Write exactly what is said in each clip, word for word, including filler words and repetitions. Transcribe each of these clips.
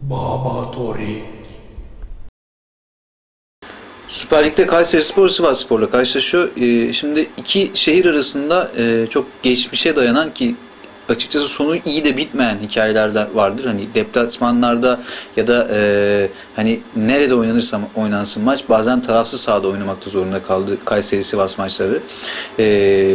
Baba Torik. Süper Lig'de Kayserispor Sivasspor'la karşılaşıyor. Ee, şimdi iki şehir arasında e, çok geçmişe dayanan ki açıkçası sonu iyi de bitmeyen hikayeler de vardır. Hani deplasmanlarda ya da e, hani nerede oynanırsa oynansın maç bazen tarafsız sahada oynamakta zorunda kaldı Kayseri Sivas maçları. E,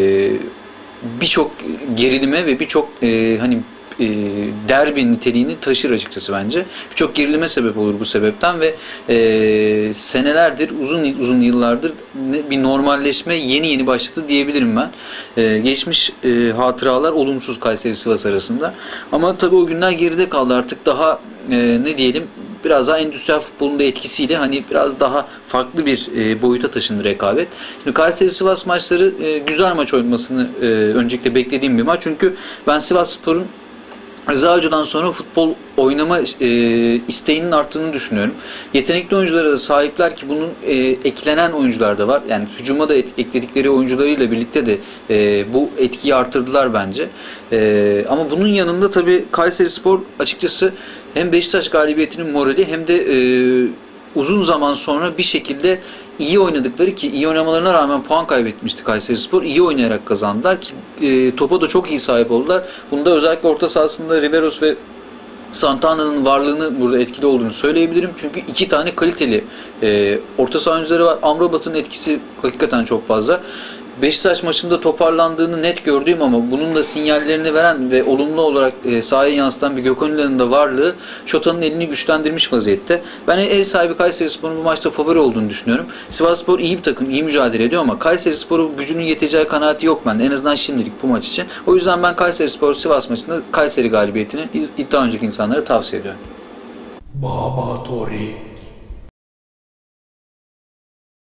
birçok gerilime ve birçok e, hani e, derbi niteliğini taşır açıkçası bence. Birçok gerilime sebep olur bu sebepten ve e, senelerdir, uzun uzun yıllardır bir normalleşme yeni yeni başladı diyebilirim ben. E, geçmiş e, hatıralar olumsuz Kayseri-Sivas arasında. Ama tabii o günler geride kaldı. Artık daha e, ne diyelim biraz daha endüstriyel futbolun da etkisiyle hani biraz daha farklı bir e, boyuta taşındı rekabet. Şimdi Kayseri-Sivas maçları e, güzel maç olmasını e, öncelikle beklediğim bir maç. Çünkü ben Sivasspor'un Rıza Hoca'dan sonra futbol oynama e, isteğinin arttığını düşünüyorum. Yetenekli oyunculara da sahipler ki bunun e, eklenen oyuncular da var. Yani hücuma da et, ekledikleri oyuncularıyla birlikte de e, bu etkiyi artırdılar bence. E, ama bunun yanında tabii Kayserispor açıkçası hem Beşiktaş galibiyetinin morali hem de e, uzun zaman sonra bir şekilde iyi oynadıkları ki iyi oynamalarına rağmen puan kaybetmişti Kayserispor. İyi oynayarak kazandılar ki e, topa da çok iyi sahip oldular. Bunda özellikle orta sahasında Riveros ve Santana'nın varlığını burada etkili olduğunu söyleyebilirim. Çünkü iki tane kaliteli e, orta saha oyuncuları var. Amrabat'ın etkisi hakikaten çok fazla. Beşiktaş maçında toparlandığını net gördüğüm ama bunun da sinyallerini veren ve olumlu olarak e, sahaya yansıtan bir Gökhan Ünal'ın da varlığı Şota'nın elini güçlendirmiş vaziyette. Ben ev sahibi Kayserispor'un bu maçta favori olduğunu düşünüyorum. Sivasspor iyi bir takım, iyi mücadele ediyor ama Kayserispor'un gücünün yeteceği kanaati yok bende. En azından şimdilik bu maç için. O yüzden ben Kayserispor Sivas maçında Kayseri galibiyetini iddia önceki insanlara tavsiye ediyorum. Baba Torik.